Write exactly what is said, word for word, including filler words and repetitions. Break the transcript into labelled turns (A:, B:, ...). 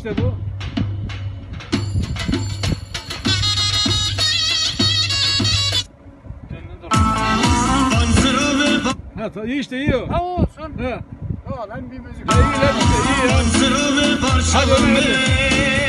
A: işte bu. Ha iyi işte iyi o.
B: Ha olsun.
A: Ha.
B: Tamam hem bir müzik.
A: Ha iyi lan işte iyi ya. Hadi öyle hadi.